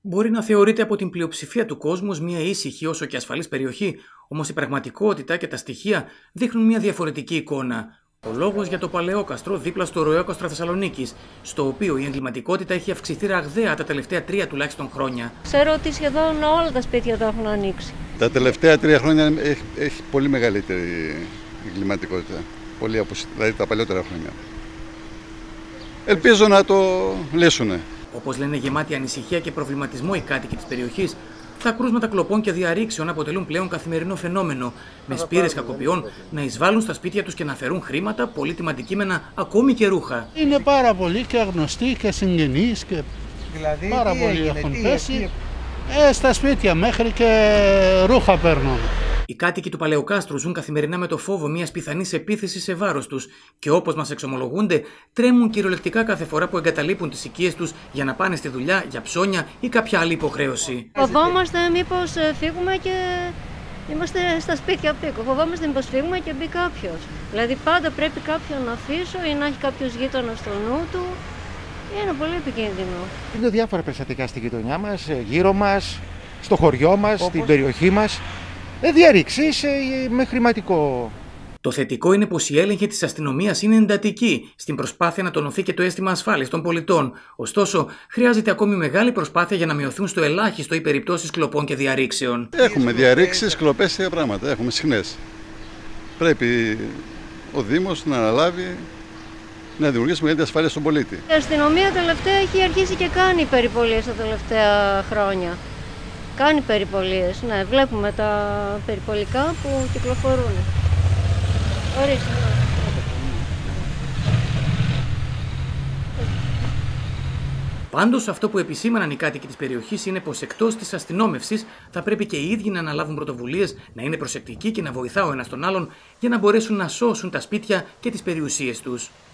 Μπορεί να θεωρείται από την πλειοψηφία του κόσμου ως μια ήσυχη όσο και ασφαλής περιοχή, όμως η πραγματικότητα και τα στοιχεία δείχνουν μια διαφορετική εικόνα. Ο λόγος για το Παλαιόκαστρο δίπλα στο Ροέοκαστρο Θεσσαλονίκης, στο οποίο η εγκληματικότητα έχει αυξηθεί ραγδαία τα τελευταία 3 τουλάχιστον χρόνια. Ξέρω ότι σχεδόν όλα τα σπίτια τα έχουν ανοίξει. Τα τελευταία 3 χρόνια έχει πολύ μεγαλύτερη εγκληματικότητα. Πολύ από δηλαδή τα παλιότερα χρόνια. Ελπίζω να το λύσουνε. Όπως λένε γεμάτοι ανησυχία και προβληματισμό οι κάτοικοι της περιοχής, τα κρούσματα κλοπών και διαρρήξεων αποτελούν πλέον καθημερινό φαινόμενο, με σπήρες κακοποιών να εισβάλλουν στα σπίτια τους και να αφαιρούν χρήματα, πολύτιμα αντικείμενα, ακόμη και ρούχα. Είναι πάρα πολλοί και αγνωστοί και συγγενείς και δηλαδή, πάρα πολλοί έχουν πέσει στα σπίτια μέχρι και ρούχα παίρνουν. Οι κάτοικοι του Παλαιοκάστρου ζουν καθημερινά με το φόβο μιας πιθανής επίθεσης σε βάρος τους και όπως μας εξομολογούνται, τρέμουν κυριολεκτικά κάθε φορά που εγκαταλείπουν τις οικίες τους για να πάνε στη δουλειά, για ψώνια ή κάποια άλλη υποχρέωση. Φοβόμαστε μήπως φύγουμε και είμαστε στα σπίτια απ' οίκο. Φοβόμαστε μήπως φύγουμε και μπει κάποιος. Δηλαδή πάντα πρέπει κάποιον να αφήσω ή να έχει κάποιος γείτονα στο νου του. Είναι πολύ επικίνδυνο. Είναι διάφορα περιστατικά στη γειτονιά μας, γύρω μας, στο χωριό μας, στην περιοχή μας. Διαρρήξεις με χρηματικό. Το θετικό είναι πως η έλεγχη της αστυνομίας είναι εντατική στην προσπάθεια να τονωθεί και το αίσθημα ασφάλειας των πολιτών. Ωστόσο, χρειάζεται ακόμη μεγάλη προσπάθεια για να μειωθούν στο ελάχιστο οι περιπτώσεις κλοπών και διαρρήξεων. Έχουμε διαρρήξεις, κλοπές και πράγματα. Έχουμε συχνές. Πρέπει ο Δήμος να αναλάβει να δημιουργήσει μεγαλύτερη ασφάλεια στον πολίτη. Η αστυνομία τελευταία έχει αρχίσει και κάνει περιπολίες τα τελευταία χρόνια. Κάνει περιπολίες, ναι, βλέπουμε τα περιπολικά που κυκλοφορούν. Ορίστε. Πάντως, αυτό που επισήμαναν οι κάτοικοι της περιοχής είναι πως εκτός της αστυνόμευσης θα πρέπει και οι ίδιοι να αναλάβουν πρωτοβουλίες, να είναι προσεκτικοί και να βοηθά ο ένας τον άλλον για να μπορέσουν να σώσουν τα σπίτια και τις περιουσίες τους.